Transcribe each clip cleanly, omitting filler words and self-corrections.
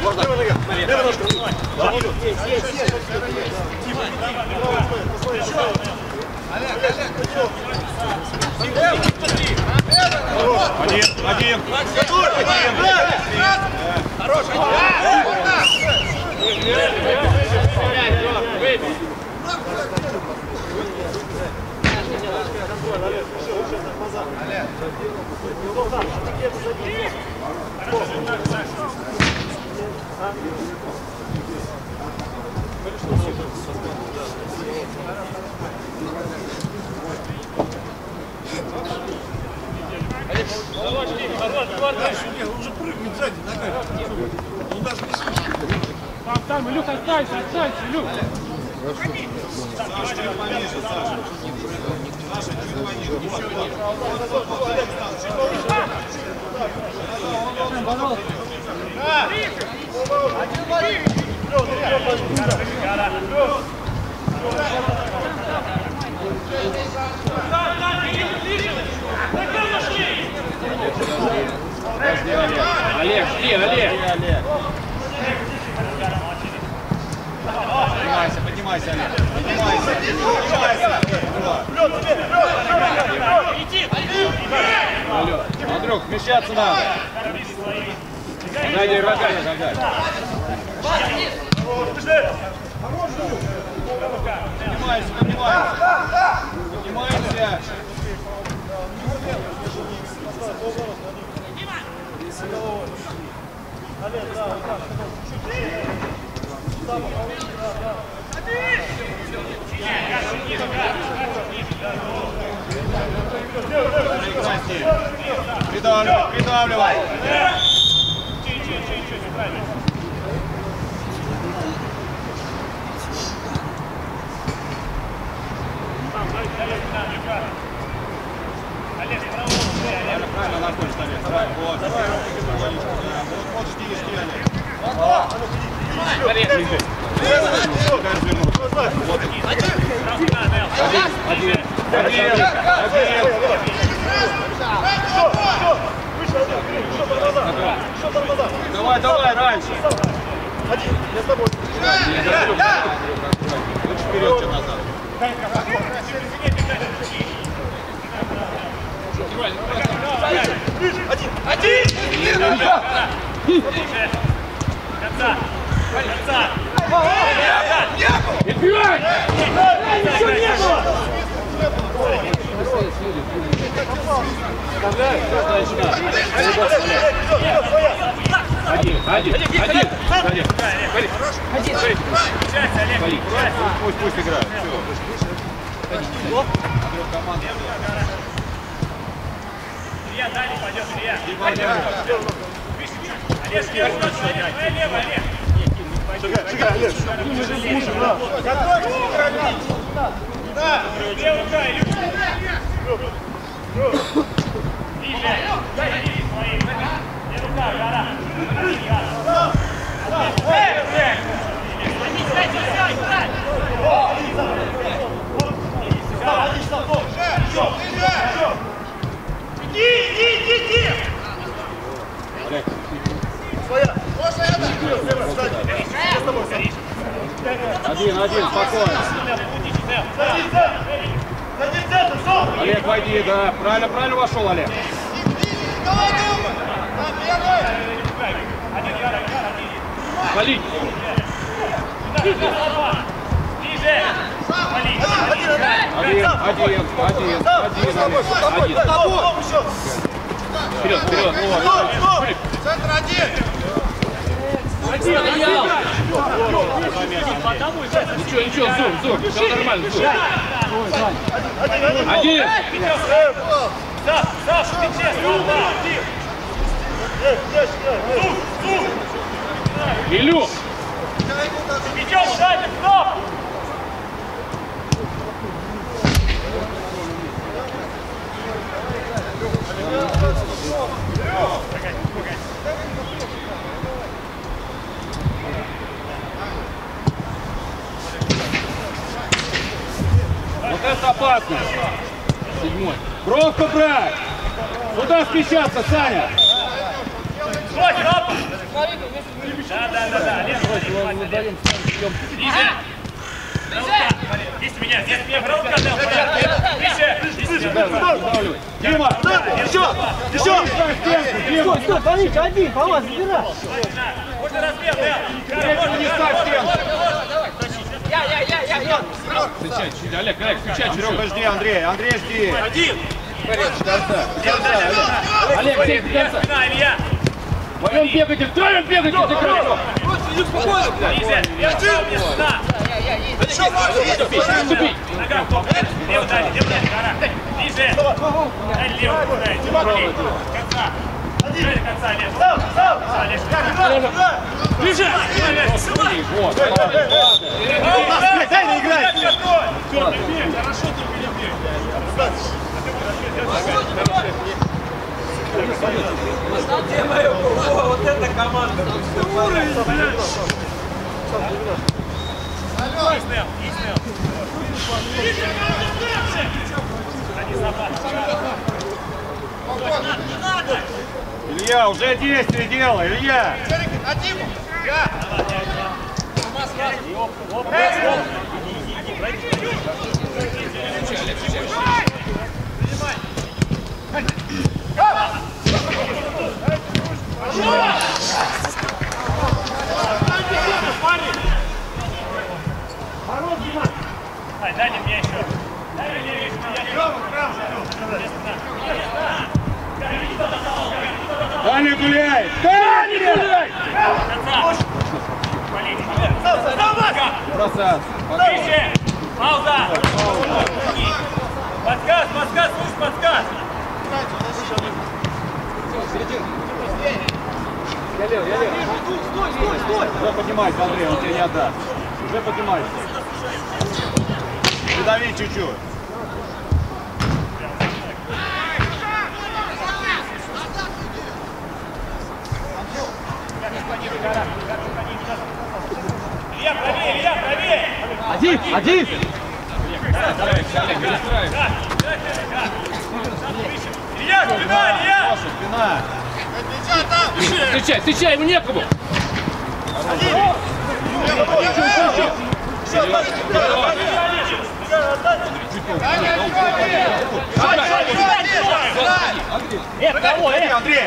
можно. Левая ножка. Один. Хорош, уже прыгнет сзади ногами. Он даже не слышит. Там, Илюх, останься, Илюх. Саша, чуть пониже, Саша. Саша, чуть пониже. Олег, жди, Олег. Поднимайся, Олег. Поднимайся. Андрюх, вмещаться надо. Найди рогами, Поднимайся. Придавливай. Правильно находишь, Олег. Вот. Вот жди, Олег. Давай, раньше. Один, я с тобой. Лучше вперед, чем назад. Один! Отбивай! Ничего не было! Пусть играют. Илья, далее пойдет, Илья. Олег, Шагай, Олег. да, левый край, Илюша. Илья, дай Илье свои. Левый край, гора. Иди! Своя. Один, спокойно. Олег, войди, да. Правильно вошел, Олег. Вали. Один. Вперед. Центр один. Ничего, зур, все нормально, зур. Один. Саша, ты честно, Илю. Мячом сзади, стоп! Вот это опасно. Седьмой. Бровку брать. Куда смещаться, Саня? Хватит, Да. Здесь у меня, здесь мне рука дал. Дима! Еще! Стой, Павлович, один, Павла, забирай. Можно разбил, Не ставь стенку! Я. Встречай, чуть, Олег, встречай, Серега, жди, Андрей, жди! Один. Олег, все, до конца! Спина, Илья. Вдвоем бегайте, это хорошо! Спокойно, блядь. Я жил, мне сюда. Нога в топ. Левый дальний, гора. Ниже. Дай левый, дай. Конца. Дай до конца, Олег. Ближе. Вот, Дай не играть. Хорошо ты меня бегаешь. Вот эта команда. Уровень, блядь. Илья, уже действие делай, Илья! На Диму. Я. Дай мне еще. Дай мне еще. Даня гуляй! Даня гуляй! Бросаться! Тише! Пауза! Подсказ, слышь, подсказ! Я лев. Уже поднимайся, Андрей, он тебе не отдаст. Уже поднимайся. Придави чуть-чуть. Илья, правее! Один! Илья, спина! Спина. Встречай, ему некому! Андрей!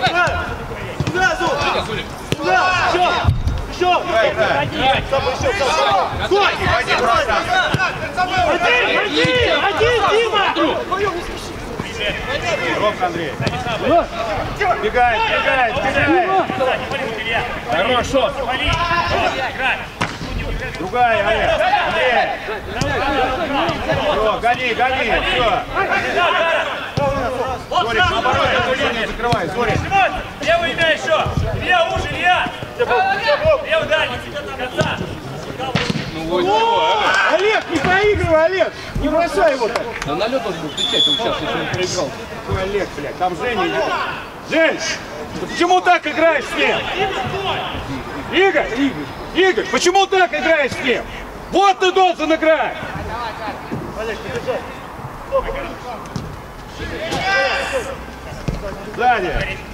Еще! Стой! Один, Дима! Ровка, Андрей. Бегает. Хорошо! Другая, Олег. Андрей. Все, гони. Все. Зорик, наоборот, эту линию закрывай. Зорик. Левый имя еще! Илья, уши, Илья! Левый дальний, конца! Олег, не проигрывай, Олег! Не бросай его так! Да на лед должен был встречать, он сейчас, если он проиграл. Какой Олег, блядь, там Женя идет. Жень, ты почему так играешь с ним? Игорь, почему так играешь с ним? Вот ты должен играть! Олег, подержай! Сзади!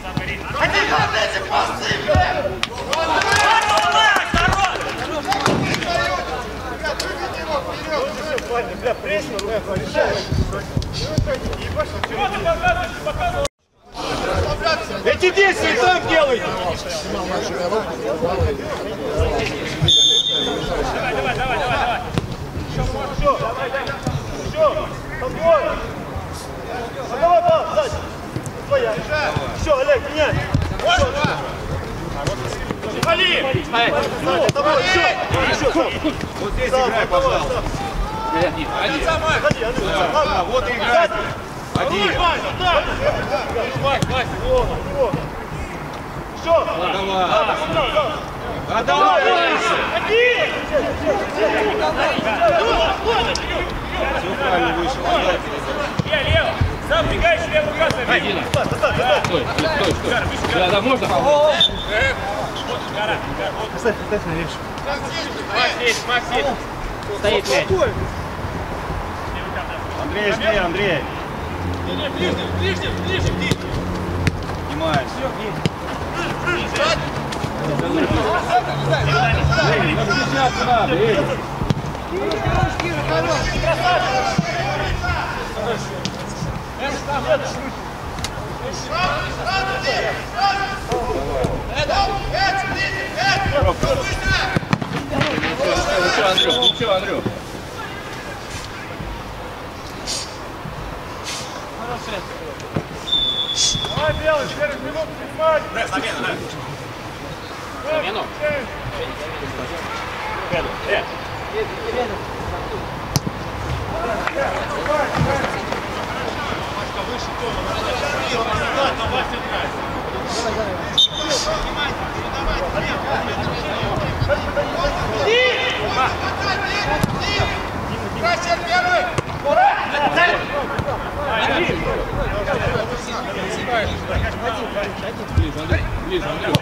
Бля, прессинг, решай! Эти действия так делайте! Давай. Еще! Там двое! Давай, сзади! Твоя! Еще, Олег, меняй! Вали! Давай, еще! Вот здесь играй, пожалуйста. Один. Ходи, Андрей! Да, вот и играй. Один. Еще! Давай. Давай. Все правильно вышел. Я лево! Сам бегаешь, левую газ забей! Стой. Да, можно? Ставь на левшу. Макс есть! Стоит мяч. Андрей, жди, Андрей. Ближний, Снимай. Защищаться надо, эй. Ничего, Андрюх. Давай, Белый, через минуту снимать. Замену. Ближе, Андрюх.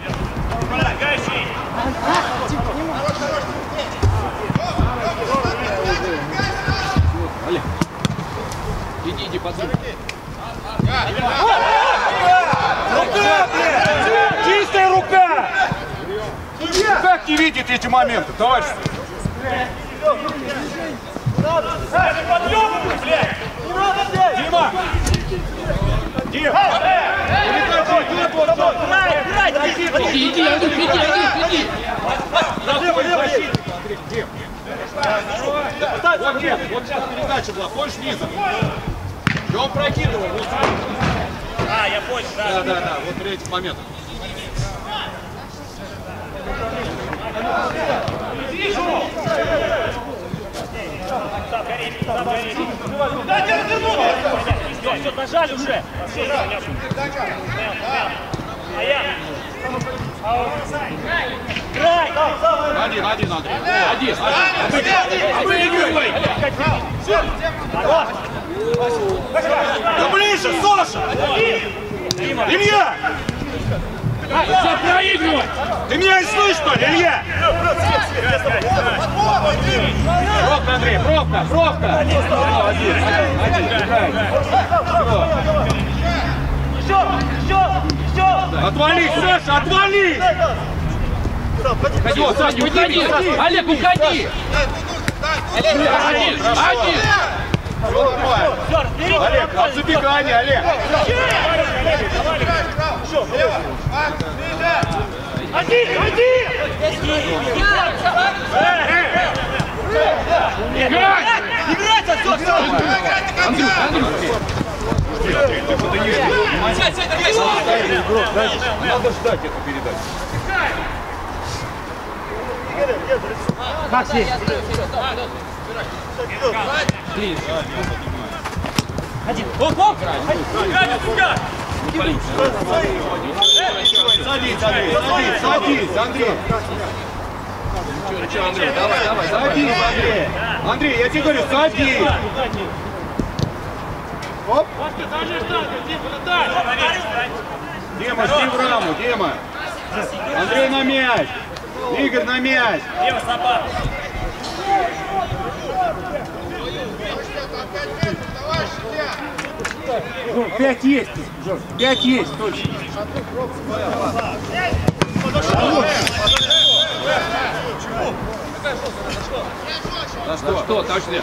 Олег. Иди, подсунь. Рука, блядь! Чистая рука! Как не видит эти моменты, товарищ? Дима! Дима! Иди, Андрюх, иди. Вот нет, вот сейчас передача была, помнишь, низом? И он прокидывал. Вот. А, я понял, да. Да, вот при этих моментах. Дайте развернуть! Все, нажали уже. А я? Край! Один, Андрей. Один. Выигрывай. Да ближе, Саша! Илья! Все, проигрывай. Ты меня не слышишь, что ли, Илья? Пробка, Андрей, пробка. Один, играй. Еще! Отвали, Саша, отвали! Все, Сань, уходи. Олег, уходи. Один. Олег, от забегания, Олег! Один! Играть отсюда! Андрюх. Надо ждать эту передачу. Максим! Садись, Андрей. Ничего, Андрей, давай. Садись, Андрей. Андрей, я тебе говорю, садись. Оп. Дима, жди в раму, Дима. Андрей на мяч. Игорь на мяч. Дима, собака. 5 есть, Жорж, 5 есть, точно. За что? Точно.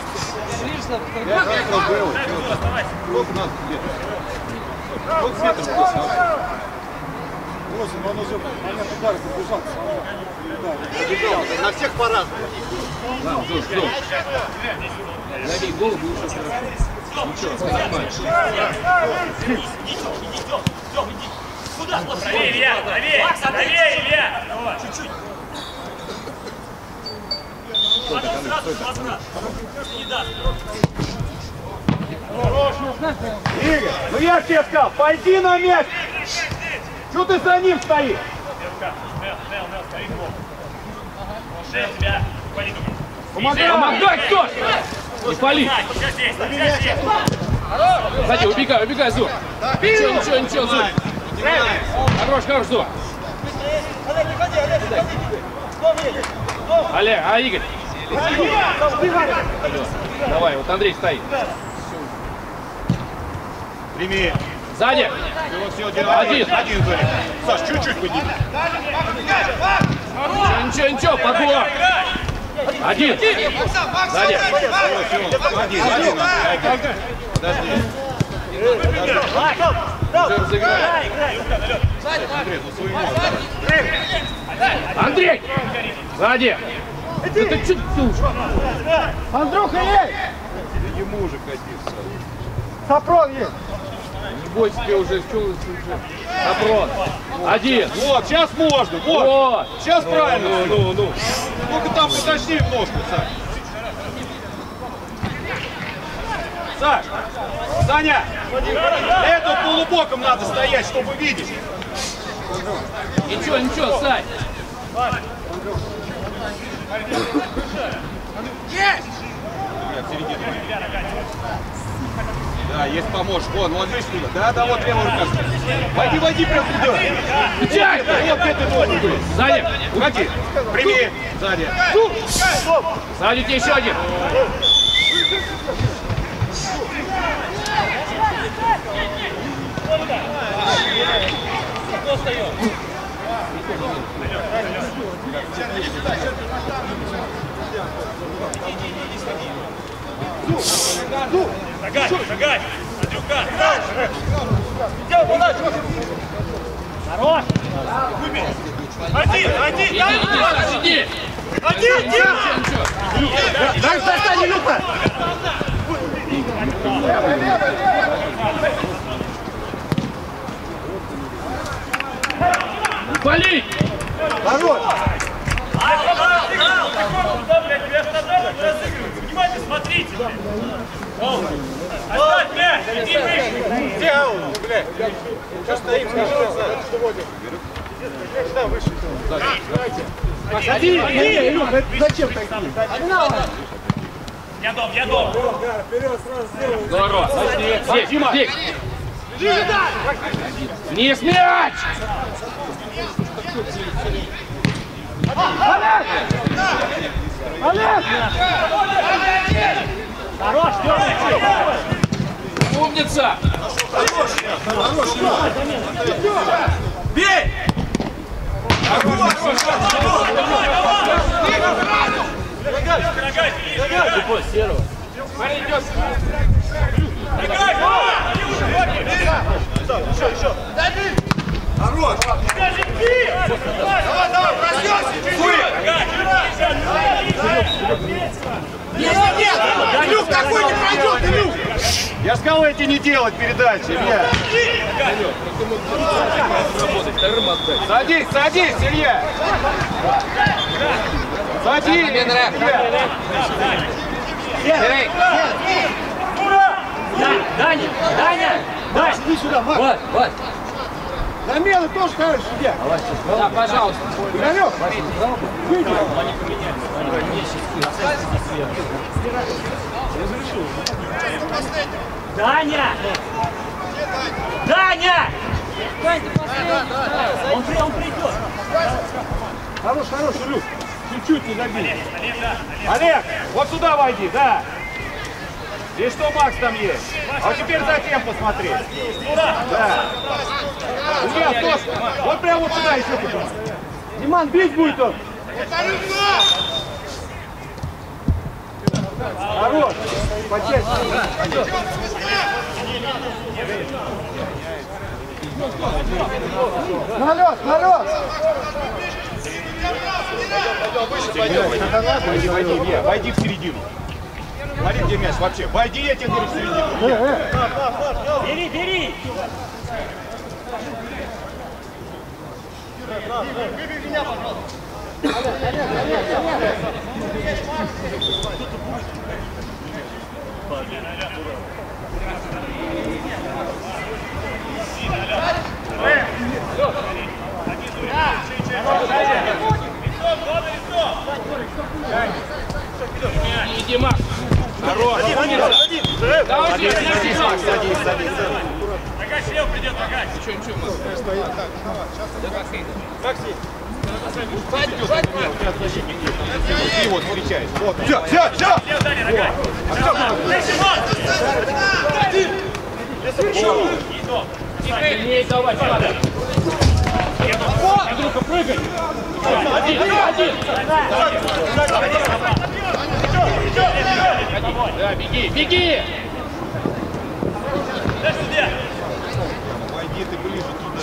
Сколько метров было? 8, он уже момент удара забежал. На всех по-разному. Жорж. Забей гол, будет хорошо. Ничего, нормально. Куда? Правее, Илья! Правее, Илья! Чуть-чуть. Потом сразу возврат. Не даст. Игорь, ну я тебе сказал, пойди на мяч! Чего ты за ним стоишь? Нел, стоит гол. Шесть тебя. Помогай, кто? Не пали. Сейчас здесь. Сзади, убегай, Зур. Ничего, Зур. Хорош, Зур. Олег, Игорь. Давай, вот Андрей стоит. Прими. Сзади. Все, один. Саш, чуть-чуть подними. Ничего, подбор. Один. Сзади. Один. Подожди. Уже разыграли. Андрей, ну своему. Андрей! Сзади! Это что ты? Андрюха есть! Ему уже катился. Сапрон есть! Не бойся, ты уже чулся. Напрот. Один. Вот, сейчас можно. Вот. Сейчас правильно. Ну. Только там поточнее в ножку, Саш. Саш, Саня, эту полубоком надо стоять, чтобы видеть. Ничего, Сань. Да, есть поможешь. Вон, здесь туда. Да, вот левая рука. Войди прям туда. Печать! Вот это должен быть. Сзади. Уходи. Прими. Сзади. Сзади тебе еще один. Шагай! Андрюха! Хорош! Один! Сиди! Дай достань, Илюха! Вали! Хорош! Внимательно смотрите! Оставь мяч! Иди выше! Где Аун, блядь? Что стоим, скажи, что водим? Сюда, выше. Посади! Илюха, зачем такие? Я дом! Здорово! Здесь, здесь! Вниз мяч! Олег! Хорош! Умница! Бей! Хорош! Давай, Нет! Илюх, такой не пройдет, Илюх! Я сказал эти не делать передачи. Илья. Садись, Илья! Садись! Илья! Даня! Даш, иди сюда, Макс! Вот! Замелы тоже хороший судья! Да, пожалуйста! Игорек! Выйди! Даня! Он придет! Хорош, Илюх! Чуть-чуть не забили! Олег, вот сюда войди, да. И что Макс там есть? А теперь затем посмотри. Да. Илья, стой. Вот прямо вот сюда еще куда. Диман, бить будет он! Хорош! Почаще! Налет! Войди в середину. Смотри, где мяч вообще. Войди, я тебе говорю, в середину. Бери! Выбей меня, пожалуйста! Иди, Макс! Хорош! Давай, садись! Нога слева придет, нога! Ничего, Макс! И вот встречаешь. Вот. Все! Слева, Даня, нога! Сильнее давай, надо. Андрюха, прыгай. Один. Да, беги. Войди ты ближе туда.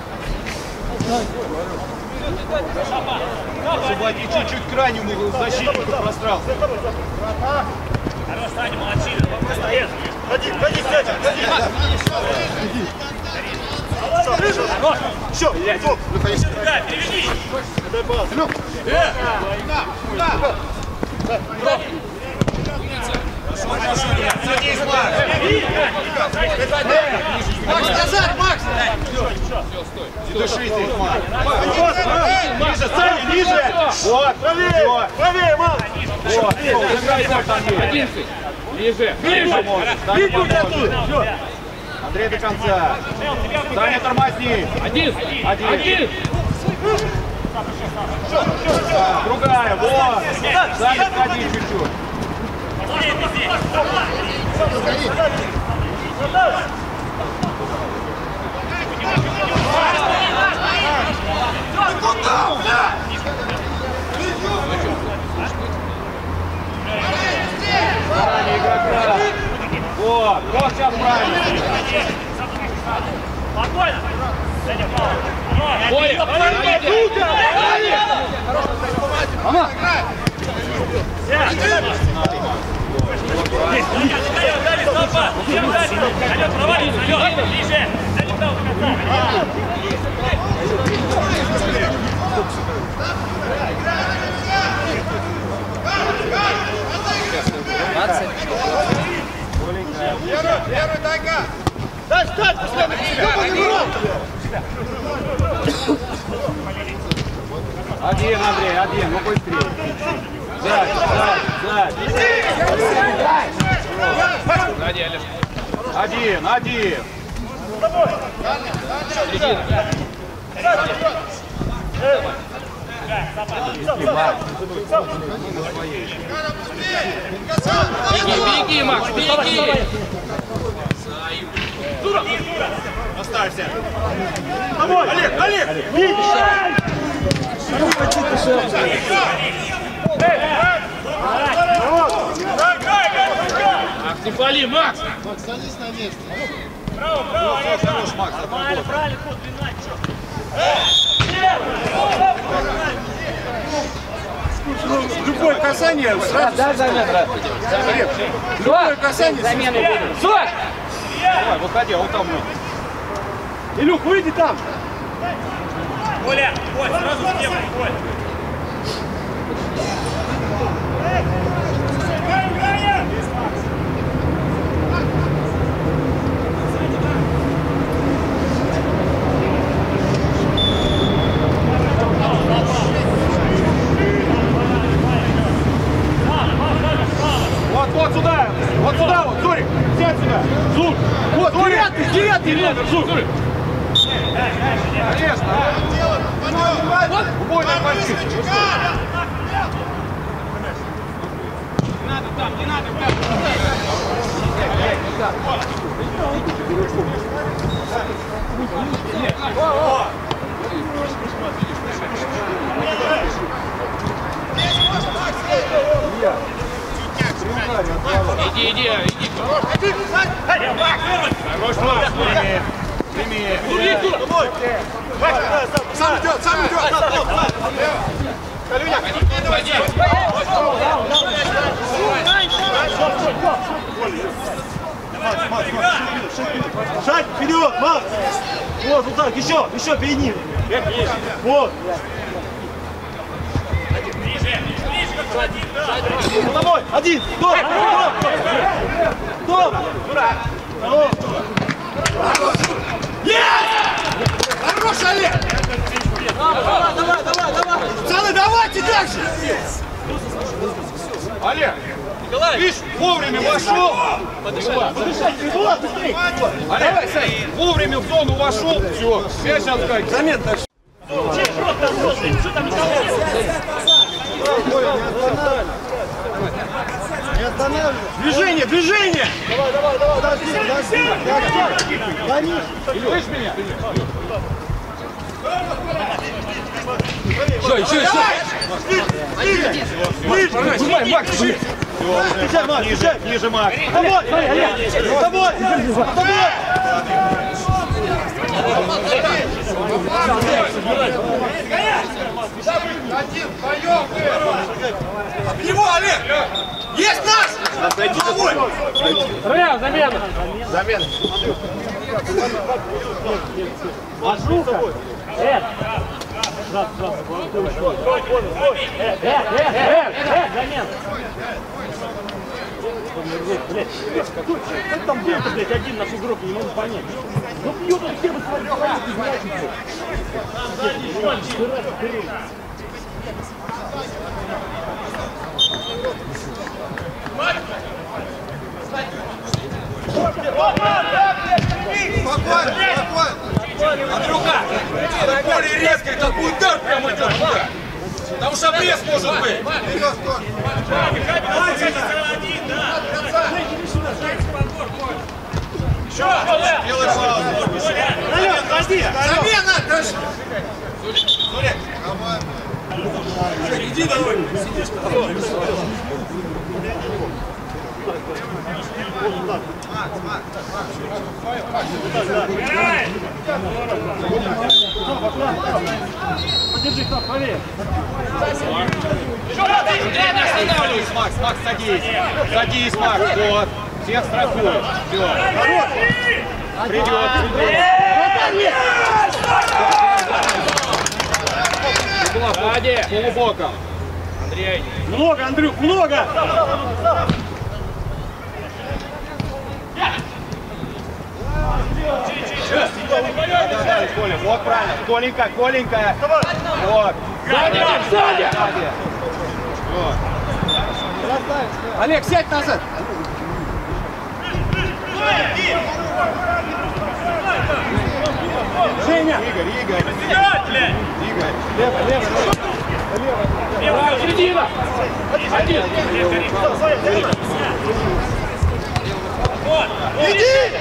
Освободи чуть-чуть крайнему защитнику пространства. Хорош, Саня, молодчина. Ходи, сядь, ходи. Все, Да, переведи. Садись, Макс! назад, Макс! Не дышите, Макс! Ниже, Саня, ниже! Вот, Правее, Макс! вот. 11. Ближе. Бить будет оттуда! Андрей до конца. Саня, тормозни. Один. Другая, вот. Саня, сходи чуть-чуть. Саня, игрока. Вот сейчас правильно. Спокойно. Саня, пау. Боря, Алён, проваливайся, Алён, ближе. Саня, встал до конца. Первый тайга! Дальше, Один, Андрей, один, ну быстрее. Сзади. Сзади, Алеш. Один. Беги, Макс, беги. Оставься. Олег! Ах, не пали, Макс. Право, Хорош, Макс, правильно, ход, длина, чё? любое касание сразу. Да, замена. Любое касание. Замена будет. Давай, выходи, а вот там. Илюх, выйди там! Коля, Коль, сразу с темой, Коль. Вот сюда, вот, Зурик, сядь сюда. Зур, вот, девятый, Зур. Конечно. Убой на позицию. Не надо, блядь. Иди. Хорош, Макс, прими. Сам идет! Калюня! Шаг вперед, Макс! Вот так, еще перед ним. Вот. Ближе, как один, да. Домой, один, стоп! Хорош, Олег! Давай! Пацаны, давайте дальше! Олег, видишь, вовремя вошел. Подышать, Булат, быстрее! Олег, вовремя в зону вошел. Все, я сейчас как. Замет дальше. Что там, Николай? Не Движение, движение! Слышь меня? Еще. Нажимай, Макс, блин! Ниже, Макс. С тобой! Его, Олег! Есть наш! Стрелял, замена! Машуха! Как там был-то, блядь, один наш игрок, не могу понять. Ну пьют он все бы свои знаете. Спокойно! Андрюха! Это более резкий, такой удар прямо идет туда! Там уж обрез может быть! Делай паузу! Замена! Сурик! Иди давай! Подержи, стоп, правее. Не останавливайся, Макс. Макс, садись. Садись, Макс. Вот. Всех страхуешь. Все. Придет. Сзади. Полубоком. Андрей. Много, Андрюх, много! Коля, вот правильно. Коленька. Вот. Сзади! Вот. Олег, сядь назад! Женя! Игорь. Лево, середина! Один! Иди!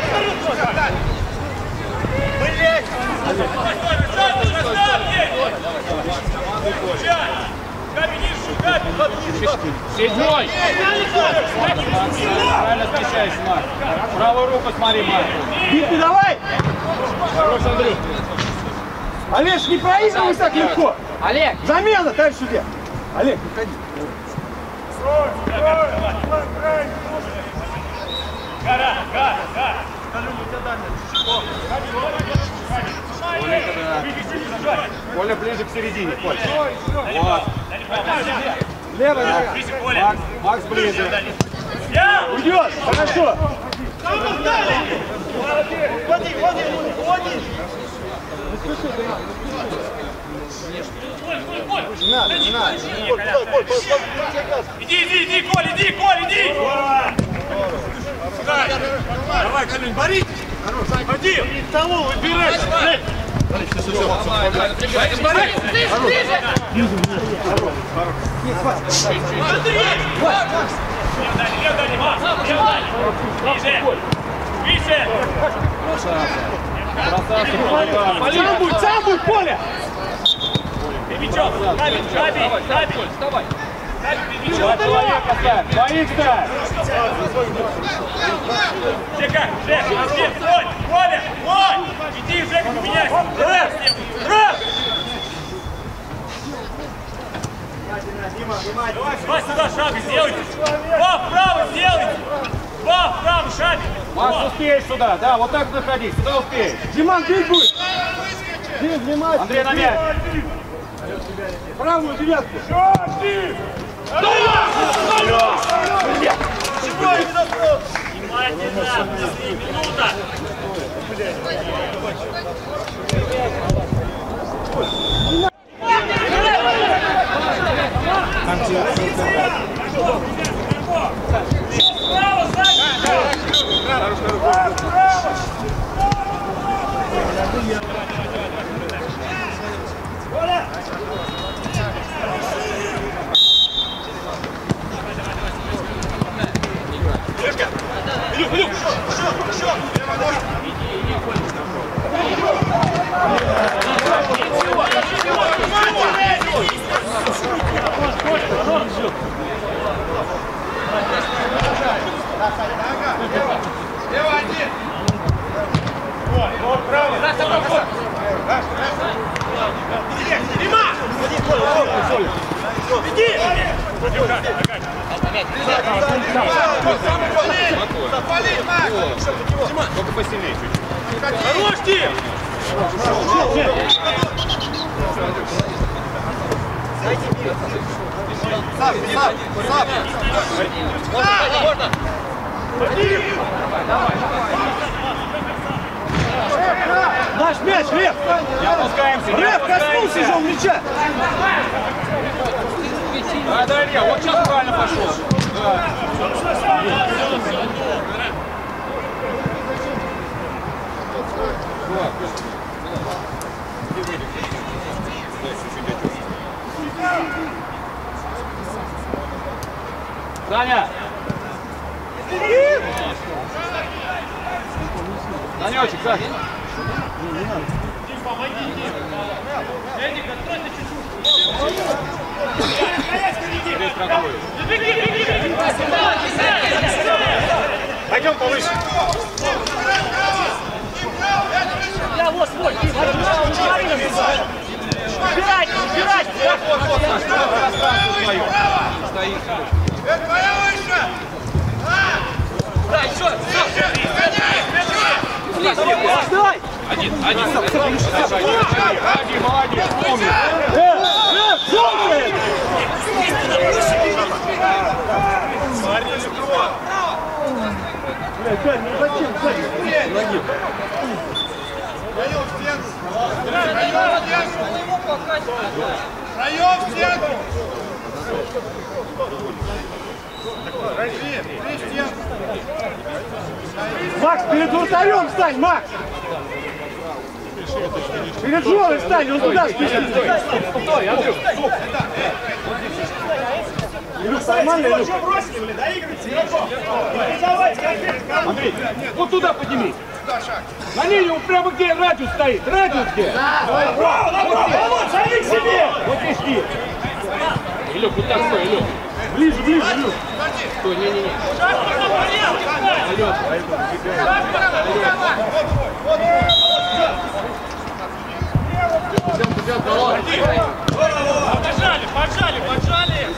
Седьмой! Правильно смещайся, Макс. Правую руку смотри, Макс. Битый давай! Хорош, Андрюх! Олег, не проигрывай так легко! Олег! Замена, товарищ судья! Олег, выходи. Коля ближе к середине, Коля. Вот. Левая нога. Макс ближе. Уйдет! Хорошо! Не надо. Иди, Коль, иди! Давай, Камиль, борись! Ходи! Того выбирай! Сам будет, Коля! Мячом, Шаби! Вставай! Два человека ставь. Двоих ставь. Жека, стой! Коля! Иди, Жека, поменяйся! Раз! Два сюда шага сделайте! Два вправо сделайте! Два вправо шаги! Макс, успеешь сюда. Да, вот так заходи. Сюда успеешь. Диман, бей будет! Дим, внимательно! Андрей, на мяч. Правую девятку! Внимательно! Минута! Право, Только посильнее чуть-чуть. Хорош, Дим! Можно! Наш мяч, Лев! Не опускаемся, не Лев, коснулся же он мяча! Да, Илья, вот сейчас правильно пошел. Саня! Санечек, Саша! Пойдем повыше! Да, вот, свой! Убирайте, убирайте! Да, еще! Давай! Один. Молодец, помню. Проем в стенку! Макс, перед вратарем встань, Макс! Перед Жорой встань, он туда спешит! Стой, Андрюх, стоп! Илюх, нормально, Илюх? Андрей, вот туда подними. На линию прямо где радиус стоит. Радиус где? Направо, зайди к себе! Вот здесь есть. Илюх, вот так стой, Илюх. Ближе, Илюх! Стой, не-не-не. Поджали!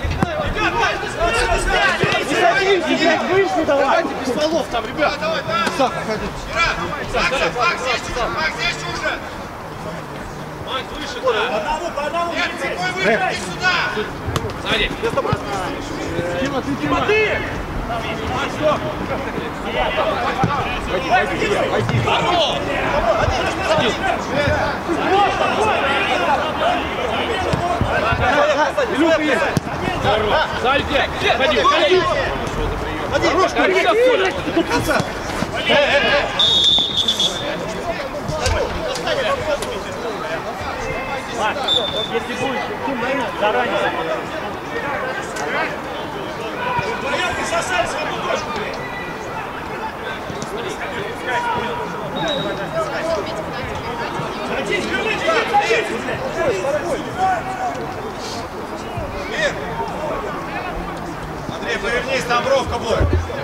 Вышли давай! Без стволов там, ребят! Давай! Макс, здесь уже! Макс, выше, да! По одному! Нет, цепой выше, иди сюда! Сзади. Тима, ты! Илюха есть. Сзади. Ходи. Хорош, до конца! Если будет, заранее. Андрей, повернись, там бровка будет!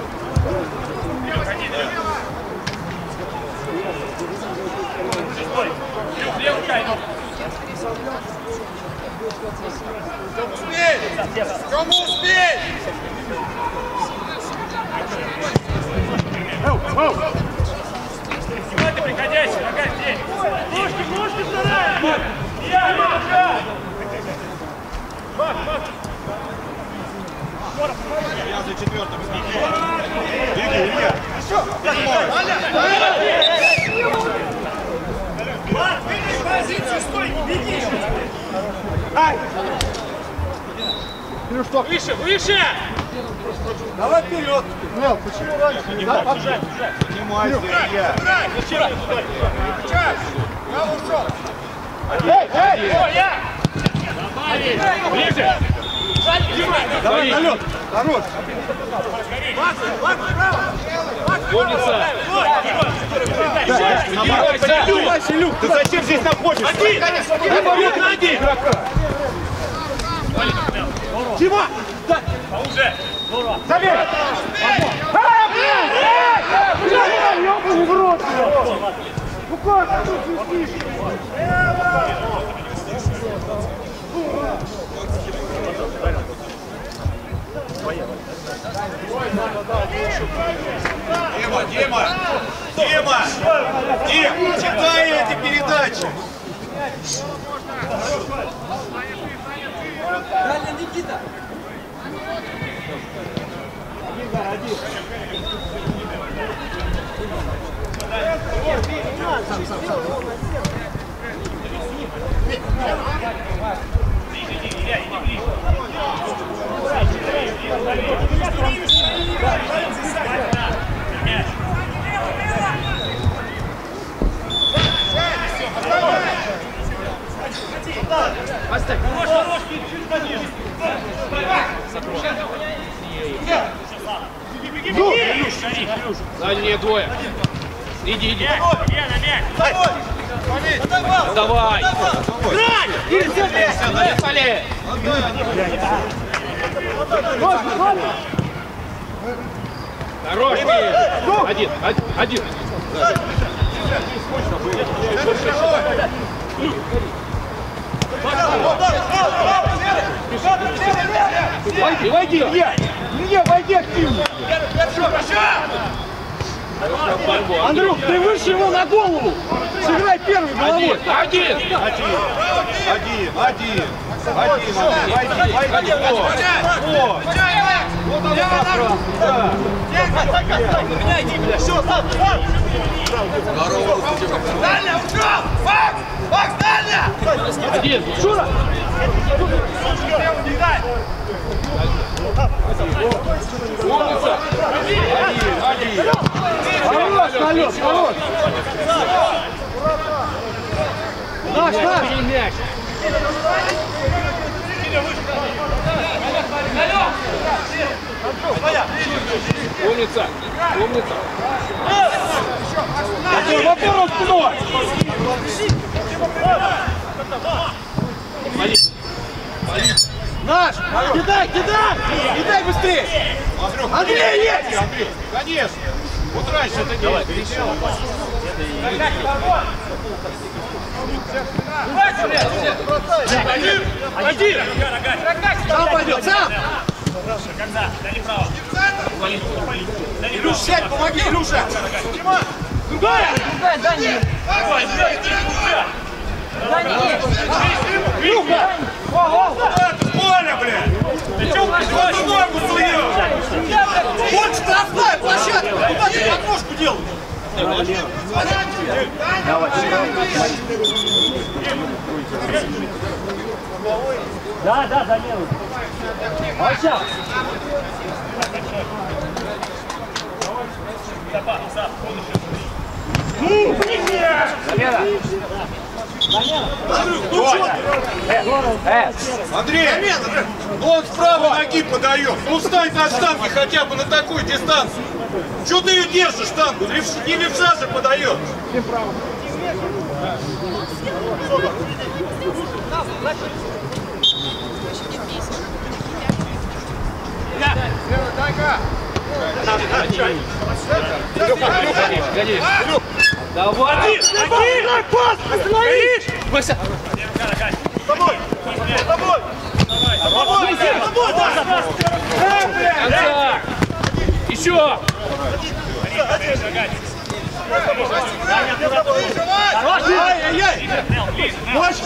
Тёма, успей! Сегодня приходящий, нога здесь. Ножки, вторая! Я за четвертым. Беги, Илья. Марк, выйди в позицию, стой, беги! Выше! Давай вперед! Мел, почему раньше? Поднимайся, Илья. Право ушел! Ближе. Давай, налет! Хорош! Умница. Поднимайся, Илюх. Ты зачем здесь находишься? Один игрока. Тима! Уже! Забей! Ёбаный в рот! Ну как ты свистишь? Дима, читай эти передачи. Дальня, Никита! Поставь. Задние двое. Иди. Давай. Поехали. Хорош. Один. Войди. Не, войди активно. Андрюх, ты выше его на голову. Сыграй первый головой. Один. Меняйте, бля. Все, сам. Дальня, ушел! Макс, дальня! Один. Шура! Умница. Один. Хорош, Налет, хорош! Наш! Мяч. Умница. Во-первых, кто? Наш! Кидай быстрее! Андрей, есть! Конечно. Вот раньше это дело. Один! Сам пойдет, сам! Когда? Дали право. Илюша, сядь, помоги, Илюша! Другая! Дальня! Илюха! Коля, блядь! Ты чё, вот ногу суёшь? Вот штрафная площадка! Куда ты подножку делаешь? Да, замело. А сейчас. Андрей, ну он с правой ноги подает. Ну встань на штанге хотя бы на такой дистанции. Чего ты ее держишь, штангу? Не левша же подает. Давай! Пас! Остановись! Вася! С тобой! Конца! Еще! Ай-яй-яй! Мощь!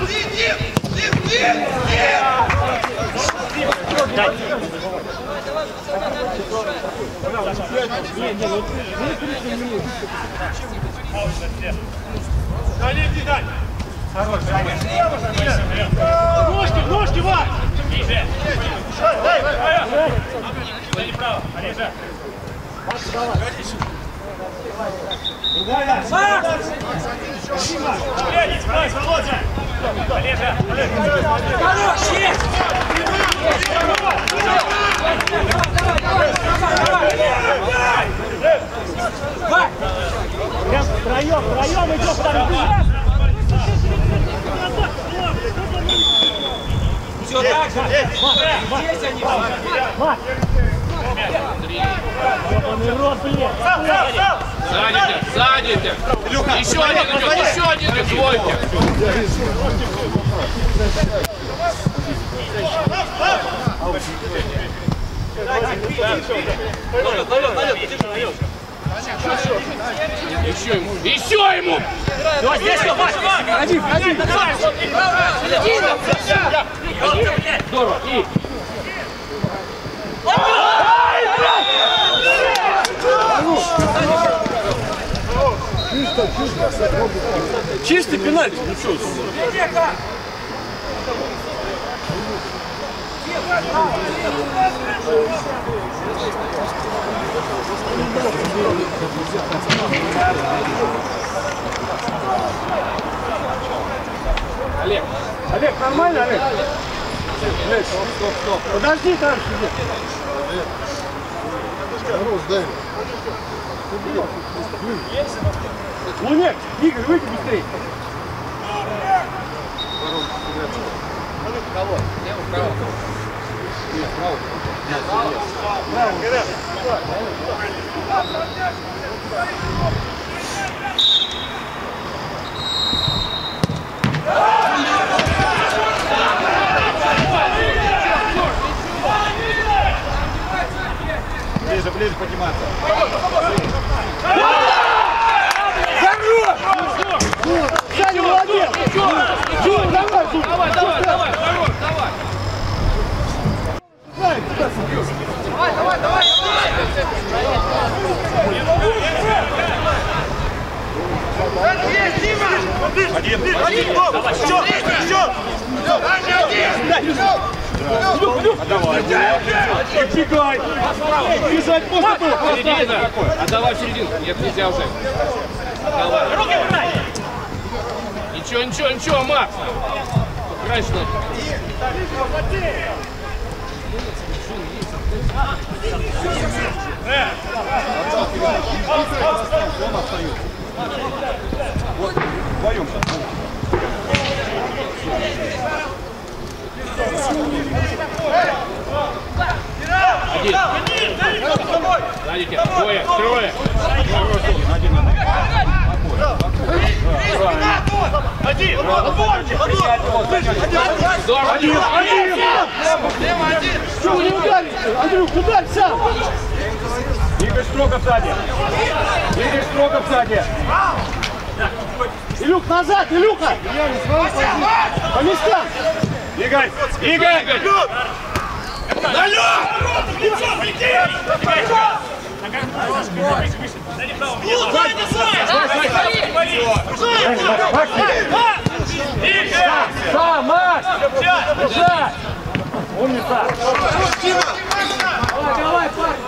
Ножки, Вань! Дали право. Олежа. Глядите, Макс, Володя! Олежа! Хорош, есть! Втроем идем второй. Все так же! Здесь они! Рот, блин. Сзади! Еще один идет, двойки! Еще ему! Еще ему! Вот здесь все, Вася! Один! Здорово! И! Чистый пенальти! Олег! Олег, нормально, Олег? Стоп! Подожди, там. Лунек, Игорь, выйди быстрее. Ближе подниматься. Саня, молодец! Жур, давай, Жур! Давай! Бегай! Бежать можно было! Середина! Отдавай в середину! Нет, нельзя уже! Давай! Руки брать! Ничего, Макс! Раньше надо! Вдвоем. Один! Сзади, трое! Один! Чего не ударишь? Андрюх, ударь сам! Игорь строго сзади! Илюх, назад, Илюха! По местам! Игорь! Сам, Макс! Держать! Умница! Давай, парень!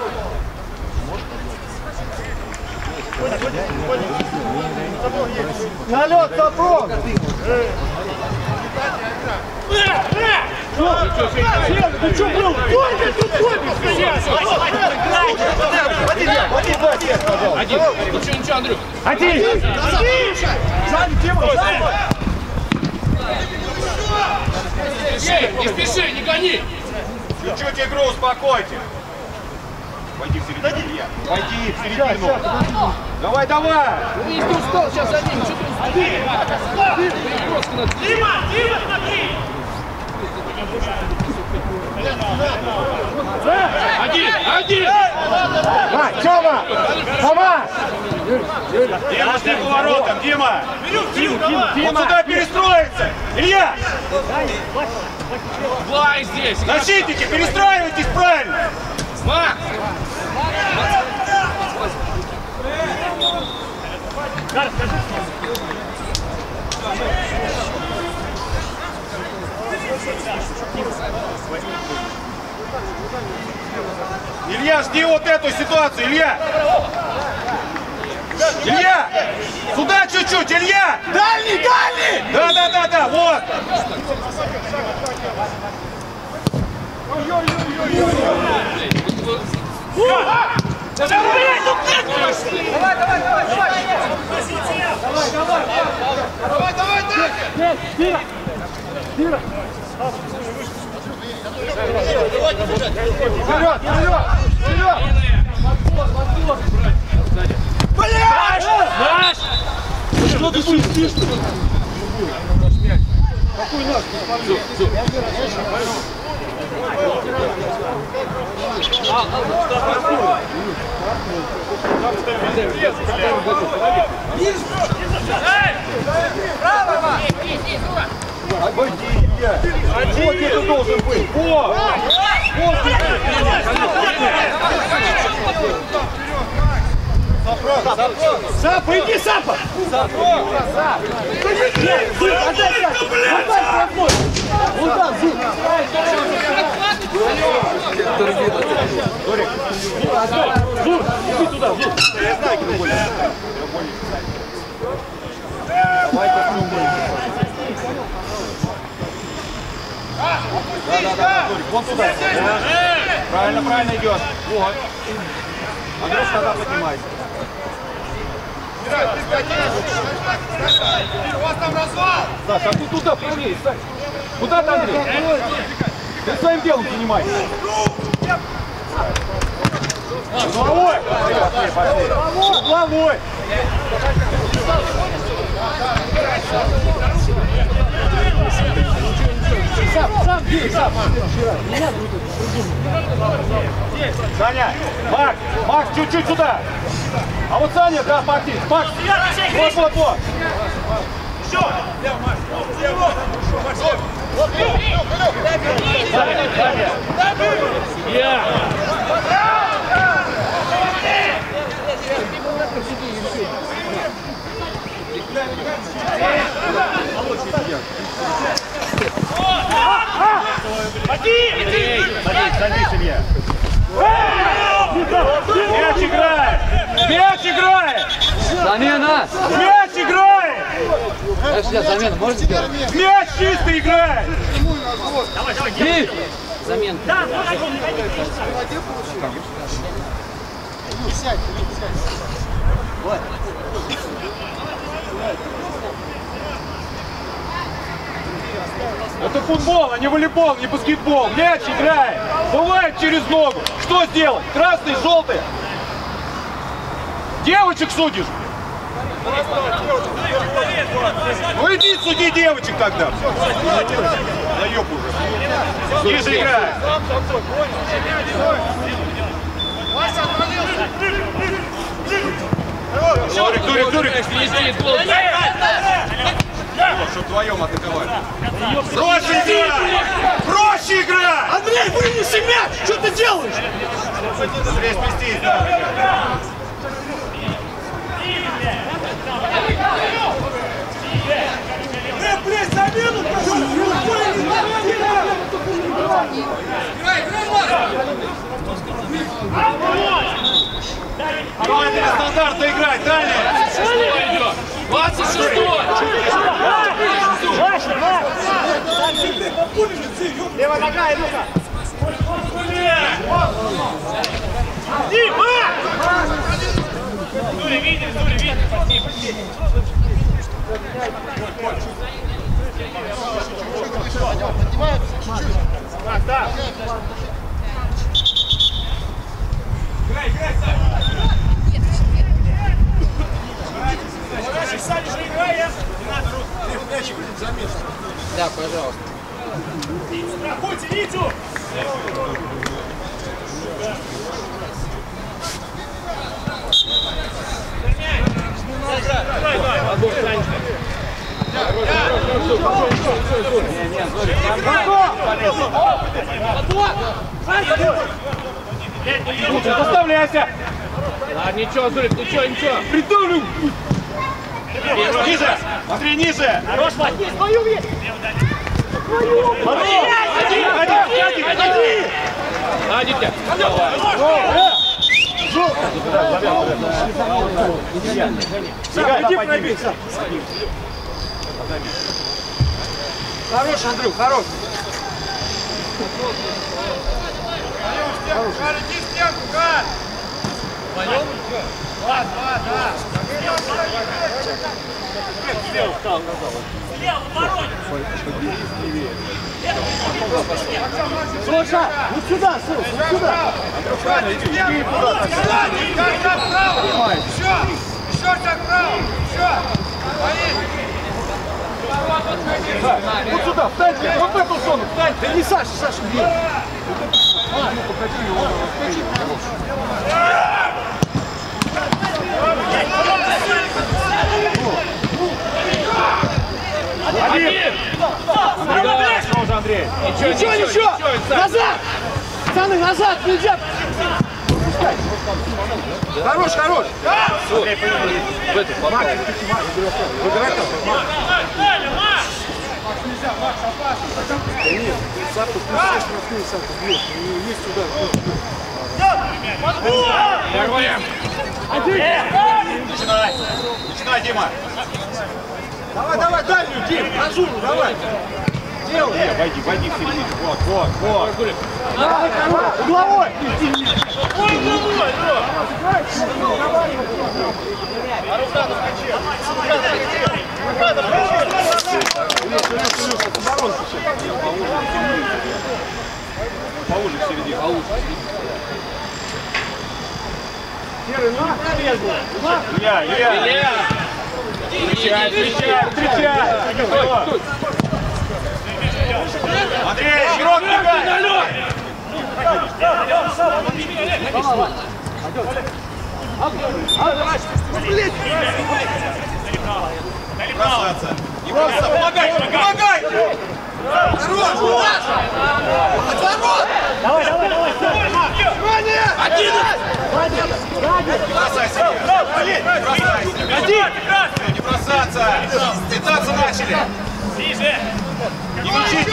Налет, запрос! Ты что был? Один! Ничего, Андрюх! Один! Не спеши, не гони! Чуть-чуть игру успокойте! Войди в середину, Илья! Войди в середину! Давай! Если ты устал, сейчас один! Что ты устал? Дима, смотри! Один! Тёма! Тома! Дима, шли поворотом, Дима! Он сюда перестроится! Илья! Плай здесь! Защитники, перестраивайтесь правильно! Макс! Илья, жди вот эту ситуацию, Илья! Илья! Сюда чуть-чуть, Илья! Дальний! Да, вот! Что ты свистишь? Какой наш? Вот это должен быть! Вот! Сапа, иди, Сапа! Зур, иди туда, Зур! Я знаю, где более. Да, вон туда. Правильно, правильно идет. Вот. Андрюш, тогда поднимайся. У вас там развал! Саша, а ты туда правее, Саша. Куда ты, Андрей? Ты своим делом занимайся. Угловой! Угловой! Сам бей, сам! Саня! Макс, чуть-чуть сюда! А вот Саня, да, Макс! Вот! Еще! Садись, Илья! Мяч играет! Мяч играет! Замена! Мяч играет! Подожди, замена можешь сделать? Мяч чисто играет! Бей! Замена. Это футбол, а не волейбол, не баскетбол. Мяч играет. Бывает через ногу. Что сделать? Красный, желтый. Девочек судишь? Ну иди суди девочек тогда. Заеб уже. Ниже играет. Турик. Что вдвоем атаковали. Проще играть! Проще играть! Андрей, вынеси мяч! Что ты делаешь? Здесь пестись, да. Блядь, замену! Давай для стандарта играть, Таня! 26-й! Левая нога, Илюха! Зуля, видишь, пошли. Да. Да, пожалуйста. Страхуйте Витю! Заставляйся! А, ничего, Зурик, ничего. Придумал! Ниже! Смотри, ниже! Хорош, Вань! Твою вещь! Адите! Иди пробей! Хорош, Андрюх, хорош! Иди в стенку, Гад! Слева, обороне! Слушай, вот сюда, Сыл, вот сюда! Шаг вправо! Еще шаг вправо! Еще! Вот сюда, встаньте, вот в эту зону, встаньте. Да не Саша, Саша, где? Андрей. Ничего! Назад! Пацаны, назад! Нельзя! Хорош! В эту попал. Нельзя, Макс, опасно. Нет, Сарту, ты слышишь, раскрыл Сарту, бьешь, есть удар. Начинай, Дима. Давай, дальнюю, Дим, Азуру, давай. Делай. Войди в середину. Вот. Давай, угловой. Поуже в середину. Серый, на, Илья. Встречай. Андрей, широк бегай. Бросаться. Не бросаться. Помогай. Хорош. Отворот. Давай! Один. Бросайся. Не бросаться. Питаться начали. Ближе! Не мучите.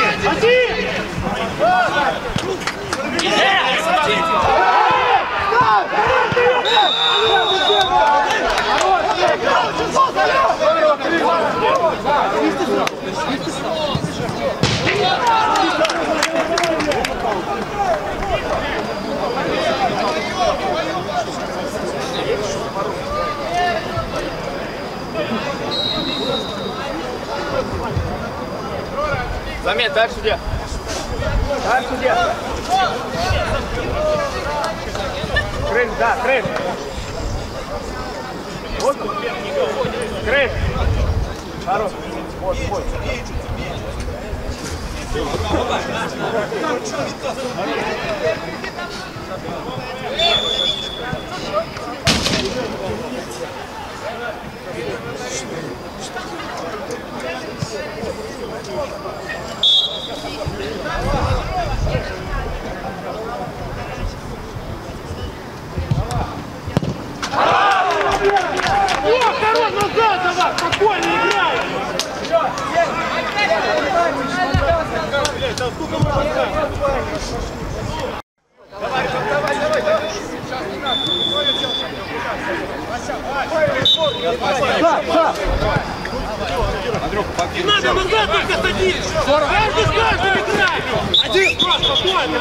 Заметь, дальше где? Крым, да, Крым. Вот. Крым. Хорош. Вот. Король, назад давай! Спокойно играй! Андрюха, подкинь. Надо назад только садись! Каждый с каждым играй! Один! Спокойно!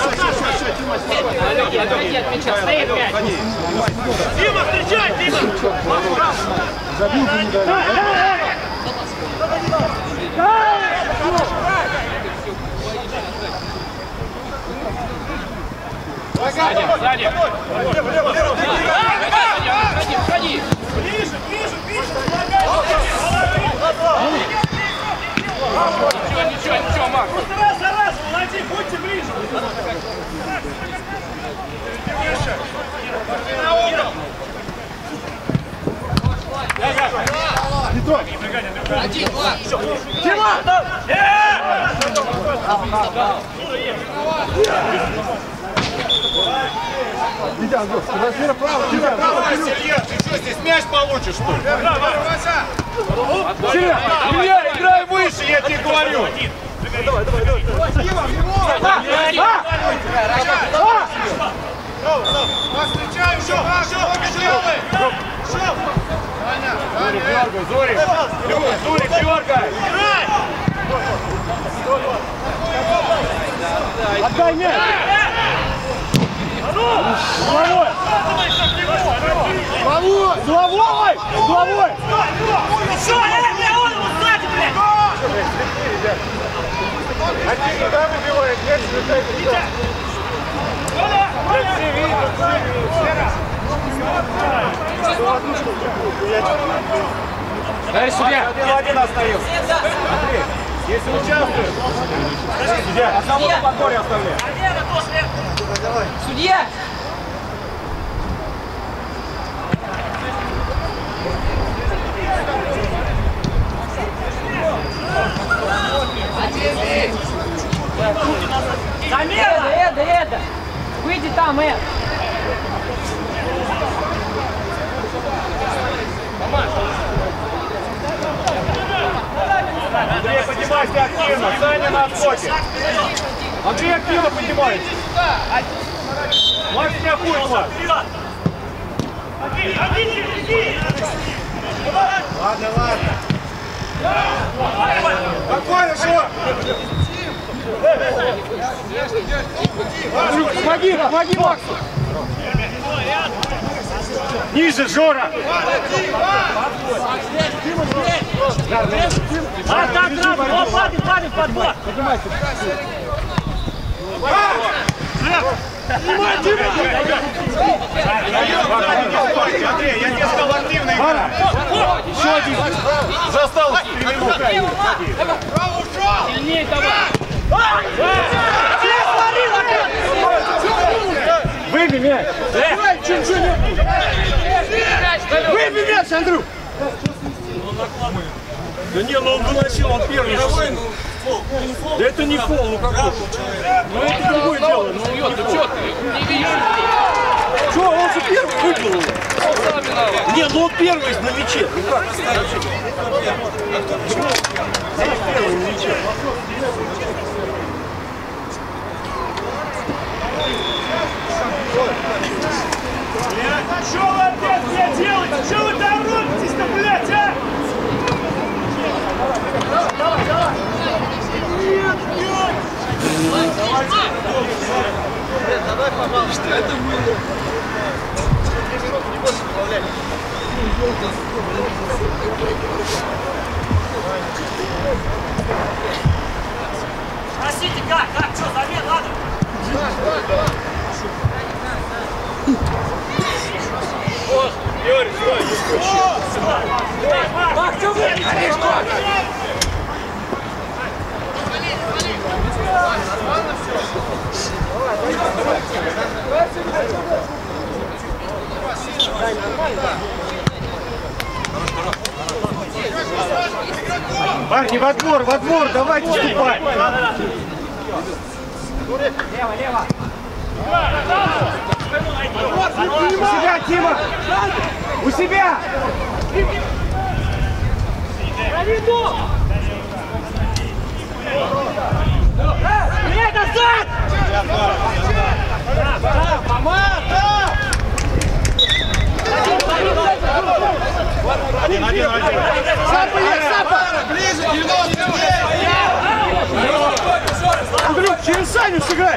Дима, встречай! Дима! Забил бы не дали. Сзади. Входи. Ближе! Ничего, Макс. Просто раз за раз, молодцы, будьте ближе! Иди, Андрюх, размер право, право. Илья, ты что, здесь мяч получишь, что ли? Илья, играй выше, я тебе говорю. Давай! Встречаем, все, Зорик, дергай! отдай мяч. Головой! Что, он его сзади, блядь! Один туда выбивает, мяч летает туда. Все видят. Дальше судья. Один остается. Если участвуешь, судья, а саму на подборе оставляй. Судья! Замена! Эда! Выйди там, Эд! Андрей, поднимайся активно. Саня на отскоке. Андрей, активно поднимайся. Макс, не опуть, Макс. Ладно. Спокойно, Жор. Помоги Максу! Ниже, Жора. Так, сразу! Падай, подбор! Андрей, я тебе сказал активно играть. Еще один. Уже осталось 3 минуты. Сильнее давай! Выбей мяч. Выбей мяч, Андрюх! Да не, ну он выносил, он первый. Да это не фол, ну какой? Ну это другое дело. Ну Чё ты? Не видишь? что, он же первый выбил. Он сам виноват. Не, ну он первый на мяче. Ну как? Первый на мяче. Что вы опять, блядь, делаете? Что вы там рубитесь-то, блядь, а? Давай! Давай, пожалуйста. Что это было? Не больше добавлять. Спросите, как? Что, замен надо? Юрий, стой! Мак, что вы? Парни, во двор, давайте вступать. Лево! У себя, Тима! У себя! Блядь, назад! Один. Сапа! Ближе, 90! Андрюх, через Саню сыграй!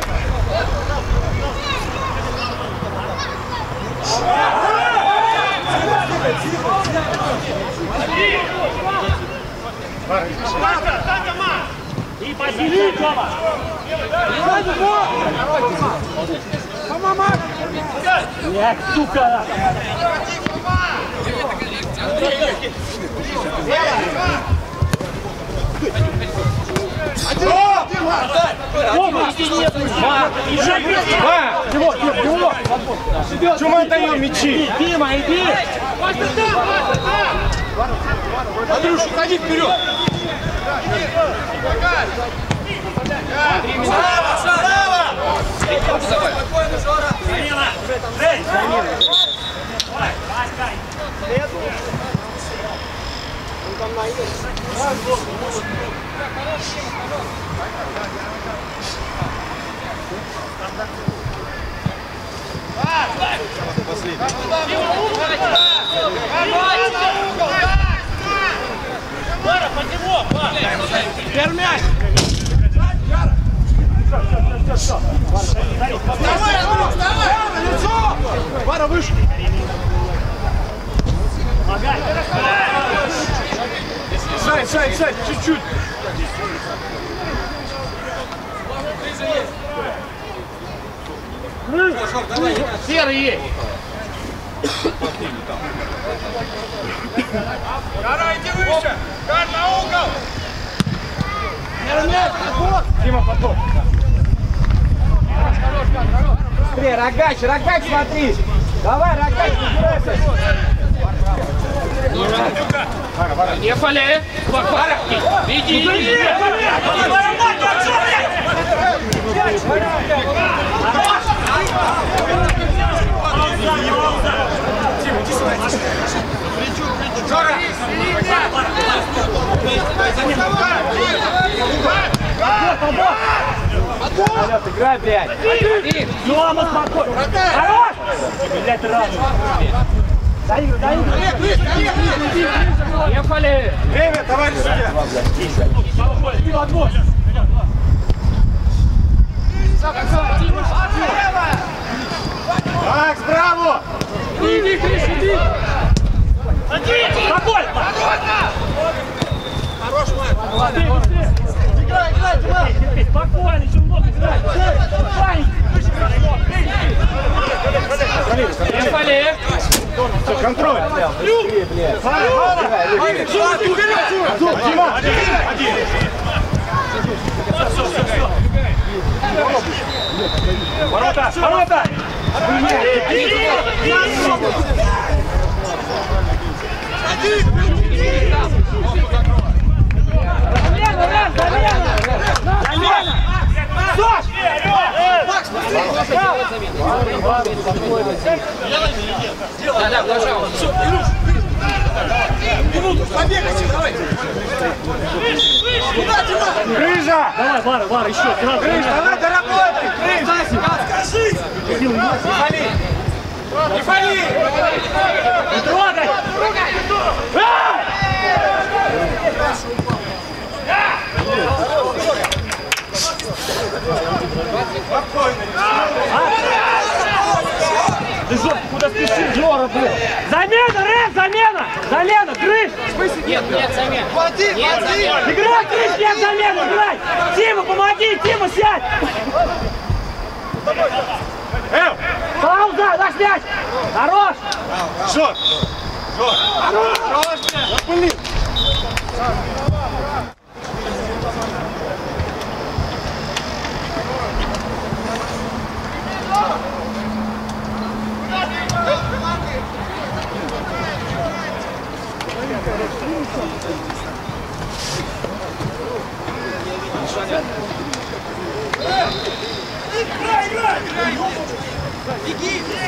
И позиция, Тома! Блядь, сука! Чего мы отдаем мячи? Дима, иди! Андрюш, уходи вперед! Слава! Спокойно, Жора! Замена! Жень! Давай, Васька! Пара, под него! Теперь мяч! Давай, Андрюш, давай! Лицо! Пара выше! Сань, чуть-чуть. Серый есть! Гора, иди выше! Гар на угол! Дима, потом. Быстрее, Рогач, смотри. Давай, Рогач, убирайся. Поехали! Иди! Алёс, играй, блядь. Дима, спокойно. Хорош! Блядь, рано. Поехали! Время, товарищ судья. Так, справа! Иди, Криш, иди! Спокойно! Хорош, Марк! Играй, Дима! Спокойно, еще много играть! Поехали! Все, контроль! Дима! Один! Ворота! Ворота! Замена! Сош! Да, пожалуйста. Побегайте, давай! Куда, Дима? Грыжа! Давай, Вара, еще. Грыж, давай доработай! Грыж! Скажись! Не фали! Не трогай! Ты что, куда спешишь, Жора, блин? Замена, Рэм, замена! Замена, Крыш! Нет замен. Води, води! Играй, Крыш, нет замены, играй! Тима, помоги, Тима, сядь! Пауза, наш мяч! Хорош! Жор! Жор! Хорош! Запыли! Беги!